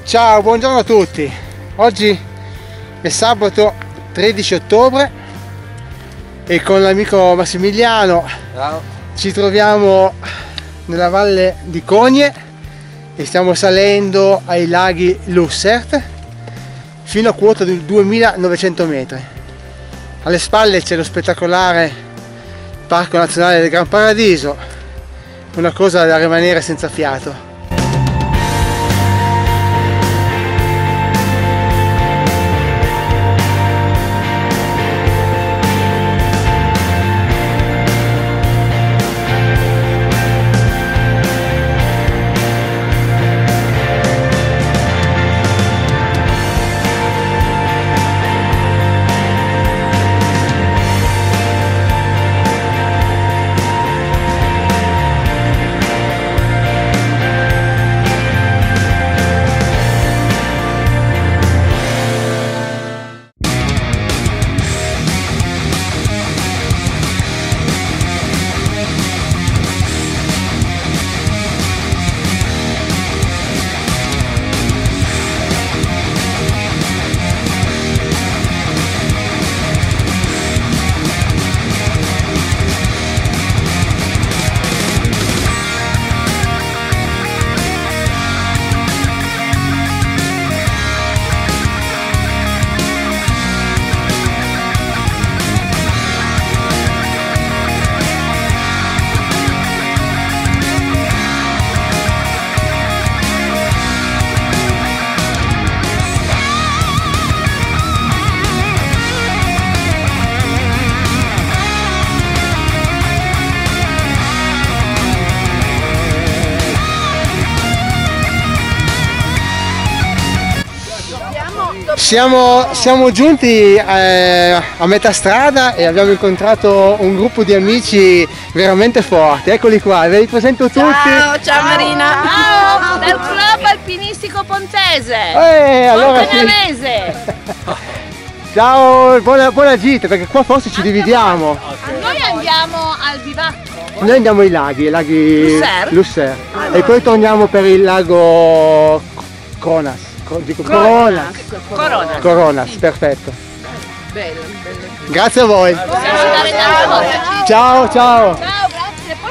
Ciao, buongiorno a tutti. Oggi è sabato 13 ottobre e con l'amico Massimiliano ci troviamo nella valle di Cogne e stiamo salendo ai laghi Lussert fino a quota di 2900 metri. Alle spalle c'è lo spettacolare Parco Nazionale del Gran Paradiso, una cosa da rimanere senza fiato. Siamo giunti a metà strada e abbiamo incontrato un gruppo di amici veramente forti. Eccoli qua, ve li presento tutti. Ciao Marina. Ciao, del club alpinistico pontese. Allora Montanarese. Ciao, buona gita, perché qua forse ci dividiamo. Noi andiamo al bivacco. Noi andiamo ai laghi Lussert. E poi torniamo per il lago Coronas. Coronas, perfetto. Bello. Grazie a voi. Possiamo andare tante volte. Ciao. Ciao, grazie. Poi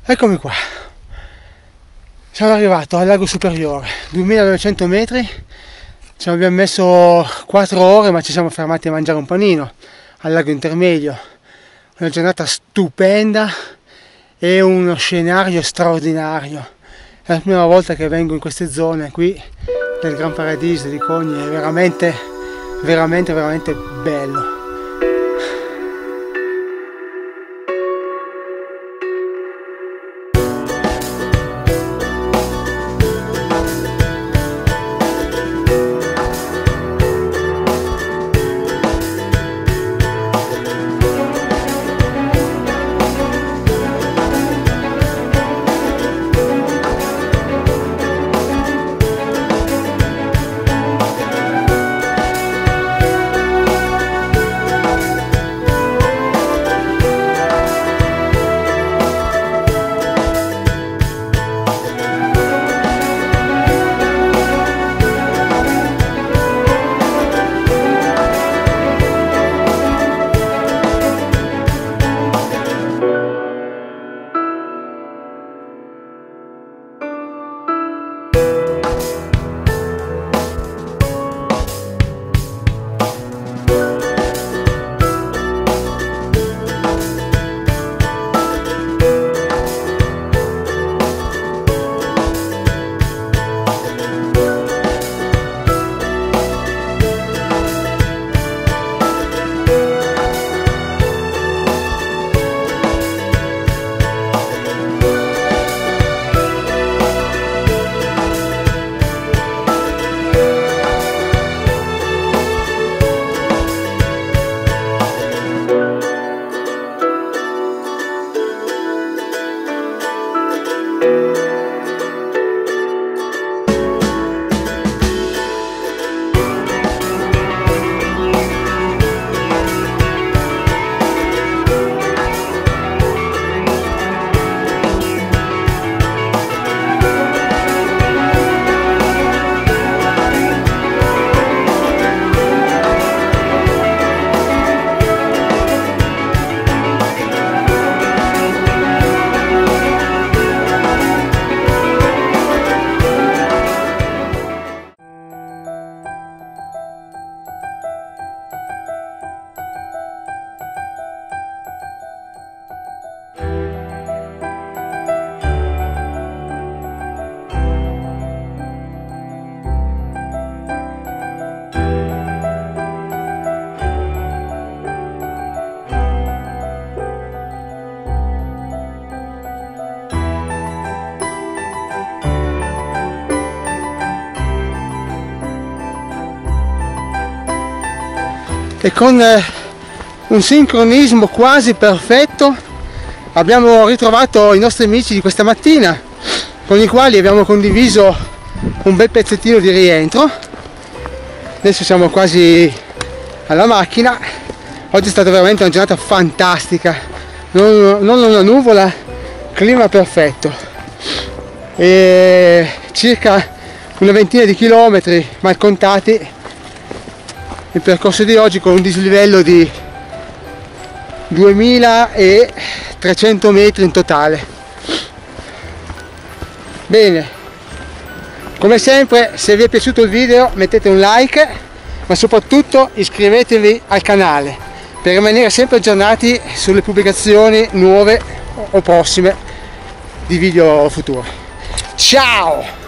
Eccomi qua, sono arrivato al lago superiore, 2900 metri, ci abbiamo messo 4 ore ma ci siamo fermati a mangiare un panino al lago intermedio. Una giornata stupenda e uno scenario straordinario. È la prima volta che vengo in queste zone qui nel Gran Paradiso di Cogni, è veramente bello. E con un sincronismo quasi perfetto abbiamo ritrovato i nostri amici di questa mattina, con i quali abbiamo condiviso un bel pezzettino di rientro. Adesso siamo quasi alla macchina. Oggi è stata veramente una giornata fantastica, non una nuvola, clima perfetto, e circa una ventina di chilometri mal contati il percorso di oggi, con un dislivello di 2300 metri in totale. Bene, come sempre, se vi è piaciuto il video mettete un like, ma soprattutto iscrivetevi al canale per rimanere sempre aggiornati sulle pubblicazioni nuove o prossime di video futuri. Ciao!